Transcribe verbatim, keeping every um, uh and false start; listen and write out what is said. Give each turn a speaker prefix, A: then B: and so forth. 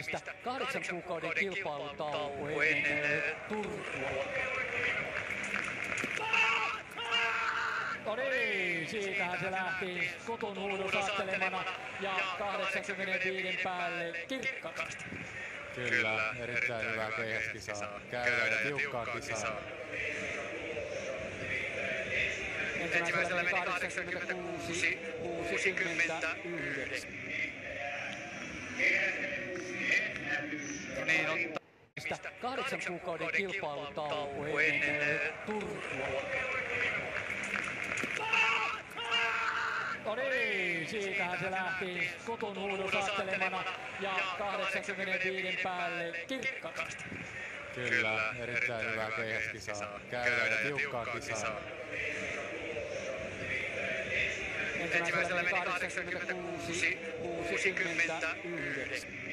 A: kahdeksan kuukauden kilpailutauko ennen Turkua. No niin, siitähän se lähti Kutun huudun saattelemana ja kahdeksankymmentäviisi päälle kirkkaasti.
B: Kyllä, erittäin hyvää keihäskisaa. Käydään ja tiukkaa kisaa.
A: Ensimmäisellä meni kahdeksankymmentäkuusi kuusikymmentäyhdeksän.
C: Niin on
A: Kahdeksan kuukauden kilpailutauko ennen Turkua. No niin, siitähän se lähti Kutun huudun saattelemana ja kahdeksankymmentäviisi päälle kirkkaasti.
B: Kyllä, erittäin hyvää keihäskisaa. Käydään ja tiukkaa kisaa.
A: Ensimmäisellä meni kahdeksankymmentäkuusi kuusikymmentäyhdeksän.